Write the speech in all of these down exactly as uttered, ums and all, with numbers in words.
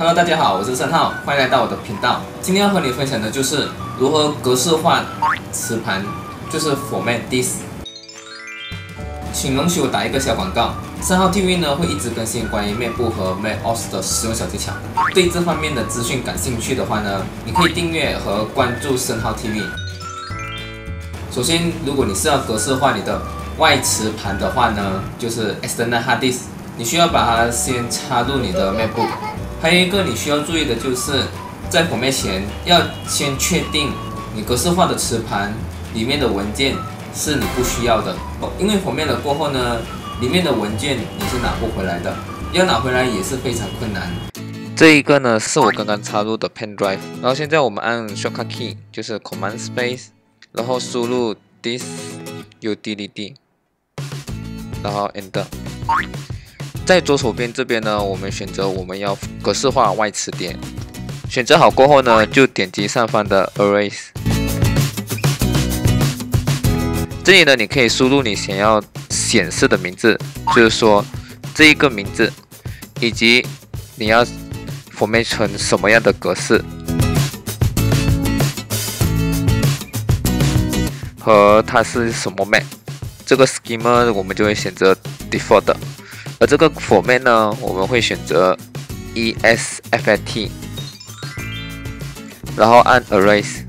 Hello， 大家好，我是申浩，欢迎来到我的频道。今天要和你分享的就是如何格式化磁盘，就是 Format Disk。请容许我打一个小广告，申浩 T V 呢会一直更新关于 MacBook 和 macOS 的使用小技巧。对这方面的资讯感兴趣的话呢，你可以订阅和关注申浩 T V。首先，如果你是要格式化你的外磁盘的话呢，就是 External Hard Disk， 你需要把它先插入你的 MacBook。还有一个你需要注意的就是，在 Format 前要先确定你格式化的磁盘里面的文件是你不需要的，因为 Format 了过后呢，里面的文件你是拿不回来的，要拿回来也是非常困难。 这一个呢是我刚刚插入的 Pen Drive， 然后现在我们按 Shortcut Key， 就是 Command Space， 然后输入 Disk Utility， 然后 Enter。在左手边这边呢，我们选择我们要格式化外磁碟。选择好过后呢，就点击上方的 Erase。这里呢，你可以输入你想要显示的名字，就是说这一个名字，以及你要 format 成什么样的格式，和它是什么 Mac。这个 schema 我们就会选择 default 的。而这个 format 呢，我们会选择 E S F F T， 然后按 Erase，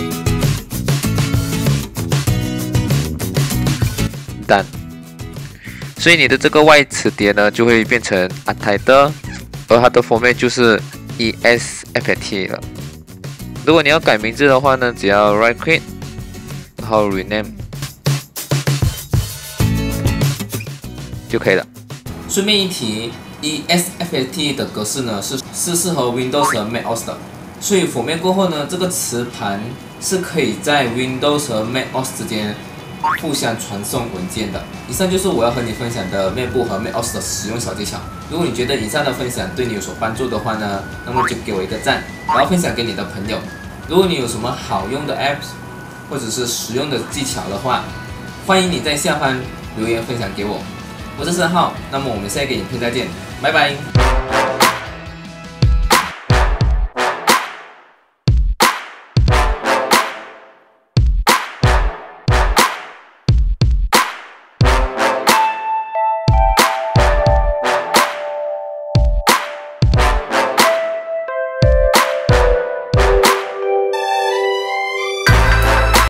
Done。所以你的这个外磁碟呢，就会变成 Untitled， 而它的 format 就是 E S F F T 了。如果你要改名字的话呢，只要 Right Click， 然后 Rename 就可以了。 顺便一提 ，E S F F T 的格式呢是是适合 Windows 和 macOS 的，所以 Format 过后呢，这个磁盘是可以在 Windows 和 macOS 之间互相传送文件的。以上就是我要和你分享的 MacBook 和 macOS 的使用小技巧。如果你觉得以上的分享对你有所帮助的话呢，那么就给我一个赞，然后分享给你的朋友。如果你有什么好用的 Apps 或者是实用的技巧的话，欢迎你在下方留言分享给我。我是申浩，那么我们下一个影片再见，拜拜。